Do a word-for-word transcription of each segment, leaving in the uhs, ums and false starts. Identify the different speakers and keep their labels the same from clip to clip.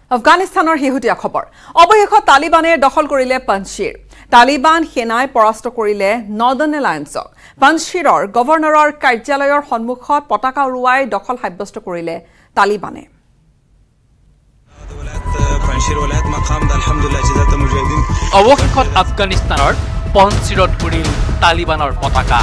Speaker 1: আফগানিস্তানৰ হিহুতীয়া খবৰ অৱশেষত তালিবানে দখল কৰিলে পঞ্চীৰ তালিবান সেনাই পৰাস্ত কৰিলে নৰ্দাৰ্ণ এলায়েন্সক পঞ্চীৰৰ গভৰ ণৰৰ কাৰ্যালয়ৰ সন্মুখত পতাকা উৰুৱাই দখল সাব্যস্ত কৰিলে তালিবানে
Speaker 2: অৱশেষত আফগানিস্তানৰ পঞ্চীৰত উৰিল তালিবানৰ পতাকা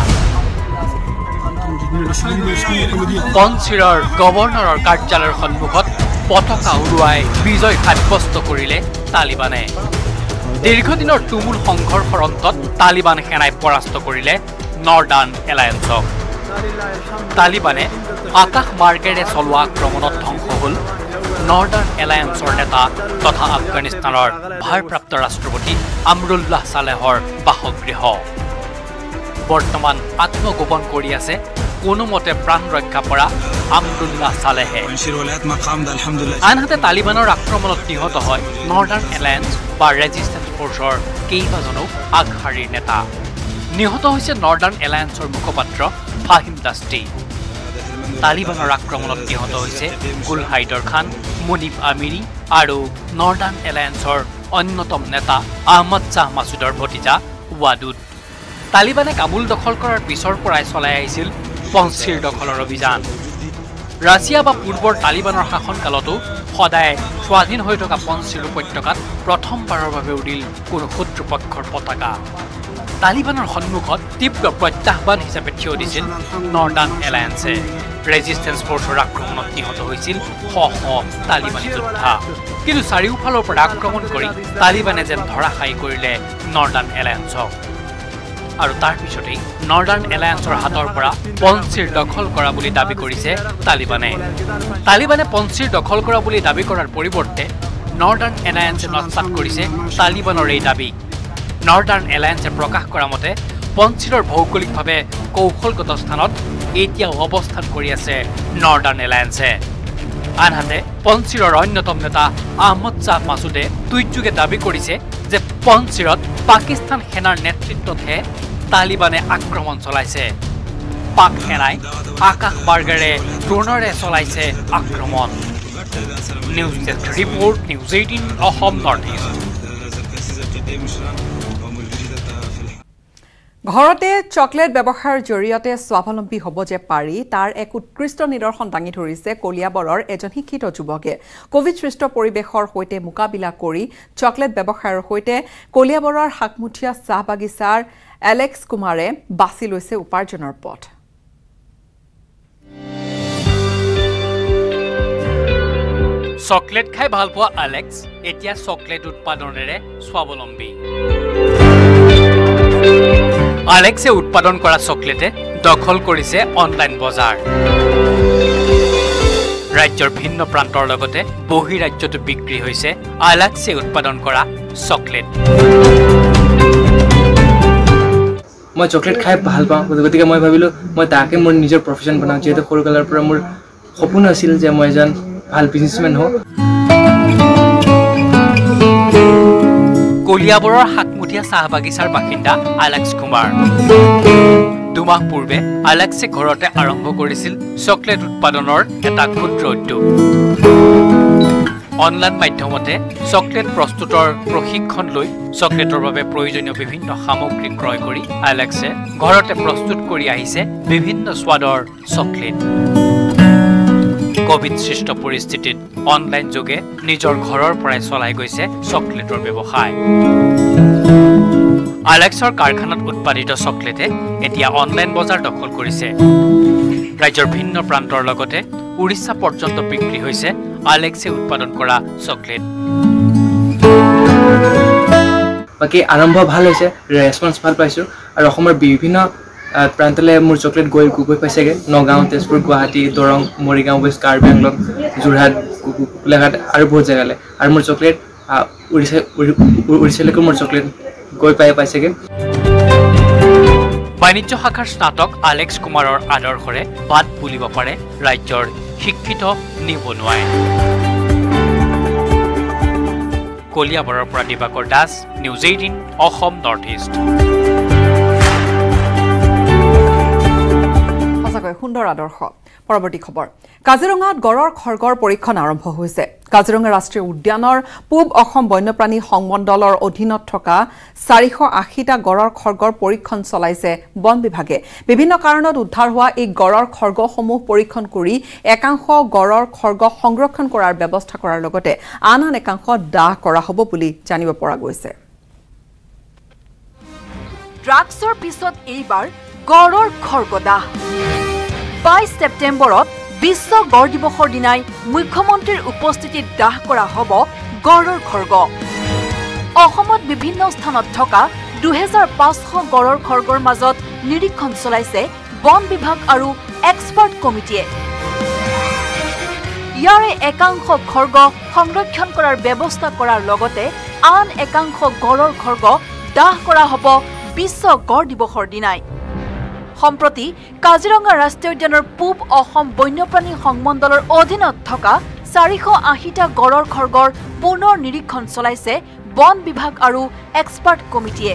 Speaker 2: পঞ্চীৰৰ গভৰ ণৰৰ কাৰ্যালয়ৰ সন্মুখত পতাকা উৰুৱাই বিজয় সাব্যস্ত কৰিলে তালিবানে দীৰ্ঘদিনৰ তুমুল সংঘৰ্ষৰ অন্তত তালিবান সেনাই পৰাস্ত কৰিলে নৰ্দাৰ্ণ এলায়েন্সক তালিবানে আকাশ মাৰ্গেৰে চলোৱা আক্ৰমণত ধ্বংস হ'ল নৰ্দাৰ্ণ এলায়েন্সৰ নেতা তথা আফগানিস্তানৰ ভাৰপ্ৰাপ্ত ৰাষ্ট্ৰপতি আমৰুল্লাহ সালেহৰ বাসগৃহ বৰ্তমান আত্মগোপন কৰি আছে কোনোমতে প্ৰাণ ৰক্ষা পৰা আমৰুল্লাহ সালেহে আনহাতে তালিবানৰ আক্ৰমণত নিহত হয় নৰ্দাৰ্ণ এলায়েন্স বা ৰেজিষ্টেন্স ফ'ৰ্চৰ কেইবাজনো আগশাৰীৰ নেতা নিহত হৈছে নৰ্দাৰ্ণ এলায়েন্সৰ মুখপাত্ৰ ফাহিম দাস্তি তালিবানৰ আক্ৰমণত নিহত হৈছে গুল হাইদৰ খান মুনিফ আমিৰী আৰু নৰ্দাৰ্ণ এলায়েন্সৰ অন্যতম নেতা আহমদ শ্বাহ মাছুদৰ ভতিজা ৱাদুদ তালিবানে কাবুল দখল কৰাৰ পিছৰ পৰাই চলাই আহিছিল পঞ্চীৰ দখলৰ অভিযান ৰাছিয়া বা পূৰ্বৰ তালিবানৰ শাসনকালতো সদায় স্বাধীন হৈ থকা পঞ্চীৰ উপত্যকাত প্ৰথমবাৰৰ বাবে উৰিল কোনো শত্ৰুপক্ষৰ পতাকা তালিবানৰ সন্মুখত তীব্ৰ প্ৰত্যাহ্বান হিচাপে থিয় দিছিল নৰ্দাৰ্ণ এলায়েন্সে ৰেজিষ্টেন্স ফ'ৰ্চৰ আক্ৰমণত নিহত হৈছিল শ শ তালিবানী যোদ্ধা কিন্তু চাৰিওফালৰ পৰা আক্ৰমণ কৰি তালিবানে যেন ধৰাশায়ী কৰিলে নৰ্দাৰ্ণ এলায়েন্সক আৰু তাৰ পিছতেই নৰ্দাৰ্ণ এলায়েন্সৰ হাতৰ পৰা পঞ্চীৰ দখল কৰা বুলি দাবী কৰিছে তালিবানে তালিবানে পঞ্চীৰ দখল কৰা বুলি দাবী কৰাৰ পৰিৱৰ্তে নৰ্দাৰ্ণ এলায়েন্সে নস্যাৎ কৰিছে তালিবানৰ এই দাবী নৰ্দাৰ্ণ এলায়েন্সে প্ৰকাশ কৰা মতে পঞ্চীৰৰ ভৌগোলিকভাৱে কৌশলগত স্থানত এতিয়াও অৱস্থান কৰি আছে নৰ্দাৰ্ণ এলায়েন্সে আনহাতে পঞ্চীৰৰ অন্যতম নেতা আহমদ শ্বাহ মাছুদে টুইটযোগে দাবী কৰিছে যে পঞ্চীৰত পাকিস্তান সেনাৰ নেতৃত্বতহে তালিবানে আক্ৰমণ চলাইছে পাক সেনাই আকাশ মাৰ্গেৰে ড্ৰোনেৰে চলাইছে আক্ৰমণ news desk report news eighteen Assam North East
Speaker 1: ঘৰতে চকলেট ব্যৱসায়ৰ জৰিয়তে স্বাৱলম্বী হ'ব যে পাৰি তাৰ এক উৎকৃষ্ট নিদৰ্শন দাঙি ধৰিছে কলিয়াবৰৰ এজন শিক্ষিত যুৱকে কোভিড সৃষ্ট পৰিৱেশৰ সৈতে মোকাবিলা কৰি চকলেট ব্যৱসায়ৰ সৈতে কলিয়াবৰৰ হাকমুঠিয়া চাহ বাগিচাৰ এলেক্স কুমাৰে বাছি লৈছে উপাৰ্জনৰ পথ
Speaker 2: চকলেট খাই ভাল পোৱা এলেক্স এতিয়া চকলেট উৎপাদনেৰে স্বাৱলম্বী আলেক্সে উৎপাদন কৰা চকলেটে দখল কৰিছে অনলাইন বজাৰ ৰাজ্যৰ ভিন্ন প্ৰান্তৰ লগতে বহিৰাজ্যতো বিক্ৰী হৈছে আলেক্সে উৎপাদন কৰা চকলেট
Speaker 3: মই চকলেট খাই ভাল পাওঁ গতিকে মই ভাবিলো মই তাকে মোৰ নিজৰ প্ৰফেশ্যন বনাওঁ যেহেতু সৰুকালৰ পৰা মোৰ সপোন আছিল যে মই এজন ভাল বিজনেছমেন হওঁ
Speaker 2: কলিয়াবৰৰ হাকমুঠিয়া চাহ বাগিচাৰ বাসিন্দা এলেক্স কুমাৰ দুমাহ পূৰ্বে এলেক্সে ঘৰতে আৰম্ভ কৰিছিল চকলেট উৎপাদনৰ এটা ক্ষুদ্ৰ উদ্যোগ অনলাইন মাধ্যমতে চকলেট প্ৰস্তুতৰ প্ৰশিক্ষণ লৈ চকলেটৰ বাবে প্ৰয়োজনীয় বিভিন্ন সামগ্ৰী ক্ৰয় কৰি এলেক্সে ঘৰতে প্ৰস্তুত কৰি আহিছে বিভিন্ন স্বাদৰ চকলেট কোভিড সৃষ্ট পৰিস্থিতিত অনলাইন যোগে নিজৰ ঘৰৰ পৰাই চলাই গৈছে চকলেটৰ ব্যৱসায় আলেক্সৰ কাৰখানাত উৎপাদিত চকলেটে এতিয়া অনলাইন বজাৰ দখল কৰিছে ৰাজ্যৰ ভিন্ন প্ৰান্তৰ লগতে উৰিষ্যা পৰ্যন্ত বিক্ৰী হৈছে আলেক্সে উৎপাদন কৰা চকলেট
Speaker 3: বাকী আৰম্ভ ভাল হৈছে ৰেছপন্স ভাল পাইছো আৰু অসমৰ বিভিন্ন প্ৰান্তলৈ মোৰ চকলেট গৈ গৈ পাইছেগৈ নগাঁও তেজপুৰ গুৱাহাটী দৰং মৰিগাঁও ৱেষ্ট কাৰ্বি আংলং যোৰহাট গোলাঘাট আৰু বহুত জেগালৈ আৰু মোৰ চকলেট উৰিষ্যা উৰিষ্যালৈকে মোৰ চকলেট গৈ পাই পাইছেগৈ
Speaker 2: বাণিজ্য শাখাৰ স্নাতক এলেক্স কুমাৰৰ আদৰ্শৰে বাদ বুলিব পাৰে ৰাজ্যৰ শিক্ষিত নিবনুৱাই কলিয়াবৰৰ পৰা Dibakar Das news eighteen Assam North East
Speaker 1: সঁচাকৈ সুন্দৰ আদৰ্শ পৰৱৰ্তী খবৰ কাজিৰঙাত গড়ৰ খৰ্গৰ পৰীক্ষণ আৰম্ভ হৈছে কাজিৰঙা ৰাষ্ট্ৰীয় উদ্যানৰ পূব অসম বন্যপ্ৰাণী সংমণ্ডলৰ অধীনত থকা চাৰিশ আশীটা গড়ৰ খৰ্গৰ পৰীক্ষণ চলাইছে বন বিভাগে বিভিন্ন কাৰণত উদ্ধাৰ হোৱা এই গড়ৰ খৰ্গসমূহ পৰীক্ষণ কৰি একাংশ গড়ৰ খৰ্গ সংৰক্ষণ কৰাৰ ব্যৱস্থা কৰাৰ লগতে আন আন একাংশ দাহ কৰা হ'ব বুলি জানিব পৰা গৈছে
Speaker 4: ড্ৰাগছৰ পিছত এইবাৰ গড়ৰ খৰ্গদাহ বাইছ ছেপ্টেম্বৰত বিশ্ব গড় দিৱসৰ দিনাই মুখ্যমন্ত্ৰীৰ উপস্থিতিত দাহ কৰা হ'ব গড়ৰ খৰ্গ অসমত বিভিন্ন স্থানত থকা দুহেজাৰ পাঁচশ গড়ৰ খৰ্গৰ মাজত নিৰীক্ষণ চলাইছে বন বিভাগ আৰু এক্সপাৰ্ট কমিটিয়ে ইয়াৰে একাংশ খৰ্গ সংৰক্ষণ কৰাৰ ব্যৱস্থা কৰাৰ লগতে আন একাংশ গড়ৰ খৰ্গ দাহ কৰা হ'ব বিশ্ব গড় দিৱসৰ দিনাই সম্প্ৰতি কাজিৰঙা ৰাষ্ট্ৰীয় উদ্যানৰ পূব অসম বন্যপ্ৰাণী সংমণ্ডলৰ অধীনত থকা চাৰিশ আশীটা গড়ৰ খৰ্গৰ পুনৰ নিৰীক্ষণ চলাইছে বন বিভাগ আৰু এক্সপাৰ্ট কমিটিয়ে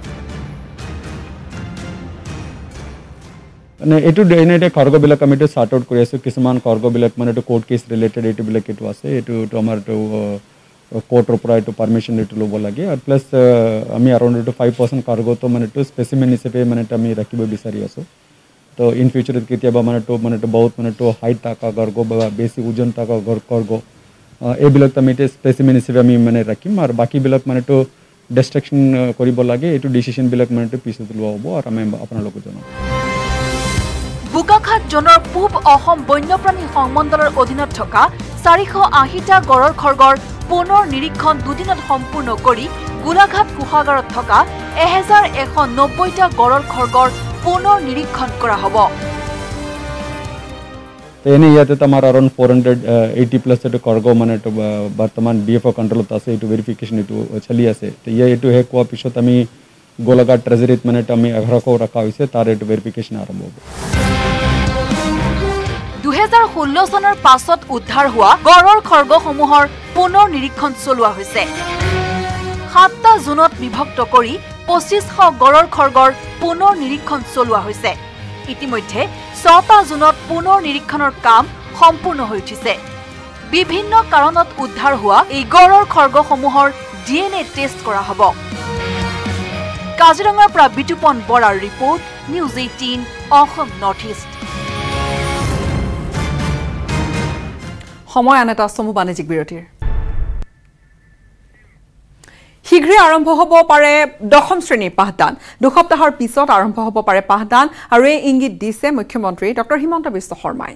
Speaker 5: মানে এটো ডেইনেটে খৰ্গবিলাক আমি সৰ্ট আউট কৰি আছো কিছুমান খৰ্গবিলাক মানে তো কোৰ্ট কেছ ৰিলেটেড এটো বিলাক এটো আছে এটো তো আমাৰ তো কোৰ্টৰ পৰা এটো পাৰমিশন এটো ল'ব লাগে আৰু প্লাস আমি अराउंड এটো ফাইভ পাৰ্চেণ্ট খৰ্গ তো মানে তো স্পেচিমেন হিচাপে মানে আমি ৰাখিব বিচাৰি আছো তো ইন ফিউচাৰত কেতিয়াবা মানে তো মানে তো বহুত মানে তো হাইট থকা খৰ্গ বা বেছি ওজন থকা খৰ্গ এইবিলাক আমি স্পেচিমেন হিচাপে আমি মানে ৰাখিম আৰু বাকিবিলাক মানে তো ডিস্ট্ৰাকশন কৰিব লাগে এটো ডিসিশন বিলাক মানে তো পিছত লোৱা হ'ব আৰু আমি আপোনালোকক জনাম
Speaker 4: বুকাখাত জনৰ পূব অসম বন্যপ্ৰাণী সংমণ্ডলৰ অধীনত থকা চাৰিশ আশীটা গড়ৰ খৰ্গৰ পুনৰ নিৰীক্ষণ দুদিনত সম্পূৰ্ণ কৰি গোলাঘাট কোষাগাৰত থকা এহেজাৰ এশ নব্বৈটা গড়ৰ খৰ্গৰ পুনৰ নিৰীক্ষণ কৰা হ'ব
Speaker 5: তেনে ইয়াতে আমাৰ around four hundred eighty plus এটো খৰ্গ মানে তো বৰ্তমান ডিএফও কন্ট্ৰোলত আছে এটো ভেৰিফিকেশন এটো চলি আছে তো ইয়া এটো হে কোৱা পিছত আমি গোলাঘাট ট্ৰেজাৰীত মানে আমি এঘাৰশ ৰাখা হৈছে তাৰ এটো ভেৰিফিকেশন আৰম্ভ হ'ব
Speaker 4: দুহেজাৰ ষোল্ল চনৰ পাছত উদ্ধাৰ হোৱা গড়ৰ খৰ্গসমূহৰ পুনৰ নিৰীক্ষণ চলোৱা হৈছে সাতটা জোনত বিভক্ত কৰি পঁচিছশ গড়ৰ খৰ্গৰ পুনৰ নিৰীক্ষণ চলোৱা হৈছে ইতিমধ্যে ছটা জোনত পুনৰ নিৰীক্ষণৰ কাম সম্পূৰ্ণ হৈ উঠিছে বিভিন্ন কাৰণত উদ্ধাৰ হোৱা এই গড়ৰ খৰ্গসমূহৰ ডিএনএ টেষ্ট কৰা হ'ব কাজিৰঙাৰ পৰা বিতুপন বৰাৰ report news eighteen Assam North East
Speaker 1: সময় আন এটা চমু বাণিজ্যিক বিৰতিৰ শীঘ্ৰে আৰম্ভ হ'ব পাৰে দশম শ্ৰেণীৰ পাঠদান দুসপ্তাহৰ পিছত আৰম্ভ হ'ব পাৰে পাঠদান আৰু এই ইংগিত দিছে মুখ্যমন্ত্ৰী ডক্টৰ হিমন্ত বিশ্ব শৰ্মাই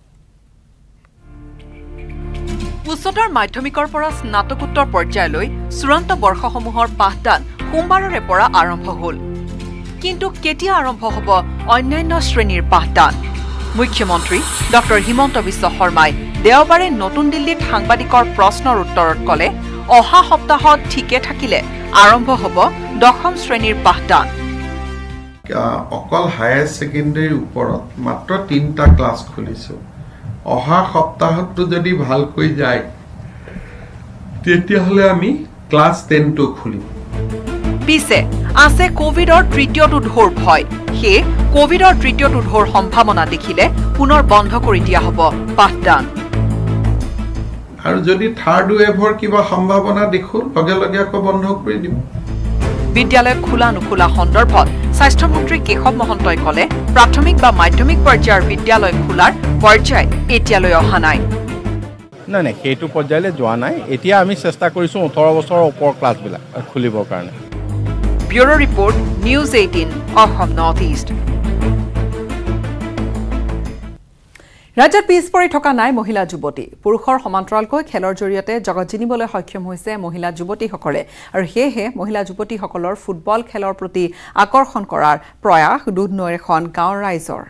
Speaker 1: উচ্চতৰ মাধ্যমিকৰ পৰা স্নাতকোত্তৰ পৰ্যায়লৈ চূড়ান্ত বৰ্ষসমূহৰ পাঠদান সোমবাৰৰে পৰা আৰম্ভ হ'ল কিন্তু কেতিয়া আৰম্ভ হ'ব অন্যান্য শ্ৰেণীৰ পাঠদান মুখ্যমন্ত্ৰী ডক্টৰ হিমন্ত বিশ্ব শৰ্মাই দেওবাৰে নতুন দিল্লীত সাংবাদিকৰ প্ৰশ্নৰ উত্তৰত ক'লে অহা সপ্তাহত ঠিকে থাকিলে আৰম্ভ হ'ব দশম শ্ৰেণীৰ পাঠদান
Speaker 6: অকল হায়াৰ সেকেন্ডাৰীৰ ওপৰত মাত্ৰ তিনিটা ক্লাছ খুলিছো অহা সপ্তাহতটো যদি ভালকৈ যায় তেতিয়াহ'লে আমি ক্লাছ ten টো খুলিম
Speaker 1: পিছে আছে কোভিডৰ তৃতীয়টো ঢৌৰ ভয় হে কোভিডৰ তৃতীয়টো ঢৌৰ সম্ভাৱনা দেখিলে পুনৰ বন্ধ কৰি দিয়া হ'ব পাঠদান
Speaker 6: আৰু যদি থাৰ্ড ৱেভৰ কিবা সম্ভাৱনা দেখো লগে লগে আকৌ বন্ধ কৰি দিম
Speaker 1: বিদ্যালয় খোলা নুখোলা সন্দৰ্ভত স্বাস্থ্যমন্ত্ৰী কেশৱ মহন্তই ক'লে প্ৰাথমিক বা মাধ্যমিক পৰ্যায়ৰ বিদ্যালয় খোলাৰ পৰ্যায় এতিয়ালৈ অহা নাই
Speaker 7: নাই নাই সেইটো পৰ্যায়লৈ যোৱা নাই এতিয়া আমি চেষ্টা কৰিছো ওঠৰ বছৰৰ ওপৰ ক্লাছবিলাক খুলিবৰ কাৰণে
Speaker 1: bureau report news eighteen Assam North East ৰাজ্যত পিছ পৰি থকা নাই মহিলা যুৱতী পুৰুষৰ সমান্তৰালকৈ খেলৰ জৰিয়তে জগত জিনিবলৈ সক্ষম হৈছে মহিলা যুৱতীসকলে আৰু সেয়েহে মহিলা যুৱতীসকলৰ ফুটবল খেলৰ প্ৰতি আকৰ্ষণ কৰাৰ প্ৰয়াস দুধনৈৰ এখন গাঁৱৰ ৰাইজৰ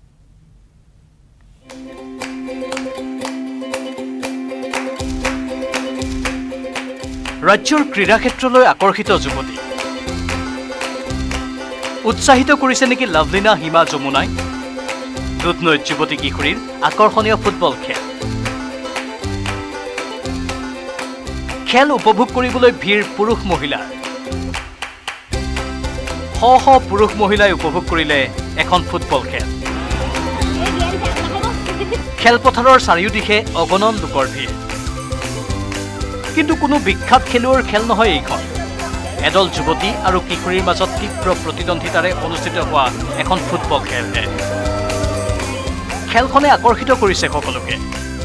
Speaker 2: ৰাজ্যৰ ক্ৰীড়া ক্ষেত্ৰলৈ আকৰ্ষিত যুৱতী উৎসাহিত কৰিছে নেকি লাভলিনা হিমা যমুনাই দুধনৈত যুৱতী কিশোৰীৰ আকৰ্ষণীয় ফুটবল খেল খেল উপভোগ কৰিবলৈ ভিৰ পুৰুষ মহিলাৰ শ শ পুৰুষ মহিলাই উপভোগ কৰিলে এখন ফুটবল খেল খেলপথাৰৰ চাৰিওদিশে অগণন লোকৰ ভিৰ কিন্তু কোনো বিখ্যাত খেলুৱৈৰ খেল নহয় এইখন এডল যুৱতী আৰু কিশোৰীৰ মাজত তীব্ৰ প্ৰতিদ্বন্দ্বিতাৰে অনুষ্ঠিত হোৱা এখন ফুটবল খেলহে খেলখনে আকৰ্ষিত কৰিছে সকলোকে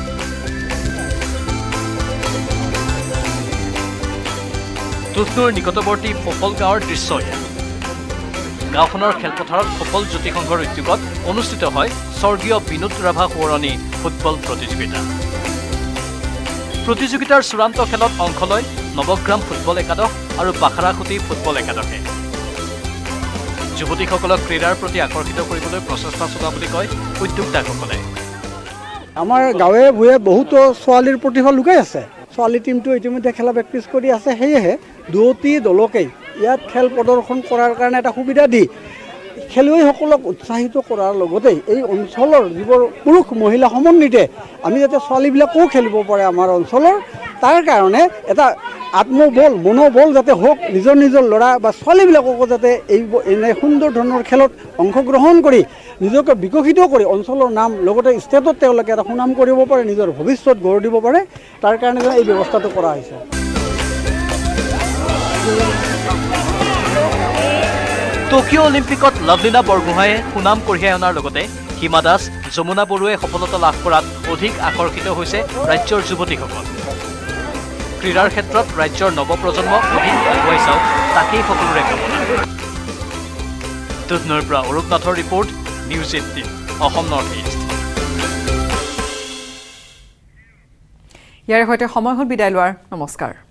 Speaker 2: দুধনৈৰ নিকটৱৰ্তী ফ'ফল গাঁৱৰ দৃশ্য গাঁওখনৰ খেলপথাৰত ফ'ফল জ্যোতি সংঘৰ উদ্যোগত অনুষ্ঠিত হয় স্বৰ্গীয় বিনোদ ৰাভা সোঁৱৰণী ফুটবল প্ৰতিযোগিতা প্ৰতিযোগিতাৰ চূড়ান্ত খেলত অংশ লয় নৱগ্ৰাম ফুটবল একাদশ আৰু বাখাৰাখুটি ফুটবল একাদশে যুৱতীসকলক ক্ৰীড়াৰ প্ৰতি আকৰ্ষিত কৰিবলৈ প্ৰচেষ্টা চলোৱা বুলি কয় উদ্যোক্তাসকলে
Speaker 8: আমাৰ গাঁৱে ভূঞে বহুতো ছোৱালীৰ প্ৰতিভা লুকাই আছে ছোৱালী টিমটো ইতিমধ্যে খেলা প্ৰেক্টিছ কৰি আছে সেয়েহে দুয়োটি দলকেই ইয়াত খেল প্ৰদৰ্শন কৰাৰ কাৰণে এটা সুবিধা দি খেলুৱৈসকলক উৎসাহিত কৰাৰ লগতে এই অঞ্চলৰ যিবোৰ পুৰুষ মহিলা সমন্বিতে আমি যাতে ছোৱালীবিলাকো খেলিব পাৰে আমাৰ অঞ্চলৰ তাৰ কাৰণে এটা আত্মবল মনোবল যাতে হোক নিজৰ নিজৰ ল'ৰা বা ছোৱালীবিলাককো যাতে এই এনে সুন্দৰ ধৰণৰ খেলত অংশগ্ৰহণ কৰি নিজকে বিকশিত কৰি অঞ্চলৰ নাম লগতে ষ্টেটত তেওঁলোকে এটা সুনাম কৰিব পাৰে নিজৰ ভৱিষ্যত গঢ় দিব পাৰে তাৰ কাৰণে এই ব্যৱস্থাটো কৰা হৈছে
Speaker 2: টকিঅ' অলিম্পিকত লাভলীনা বৰগোহাঁয়ে সুনাম কঢ়িয়াই অনাৰ লগতে হিমা দাস যমুনা বড়োৱে সফলতা লাভ কৰাত অধিক আকৰ্ষিত হৈছে ৰাজ্যৰ যুৱতীসকল ক্ৰীড়াৰ ক্ষেত্ৰত ৰাজ্যৰ নৱপ্ৰজন্মক অধিক আগুৱাই চাওক তাকেই সকলোৰে কামনা দুধনৈৰ পৰা অৰূপ নাথৰ report news eighteen Assam North East
Speaker 1: ইয়াৰ সৈতে সময় হ'ল বিদায় লোৱাৰ নমস্কাৰ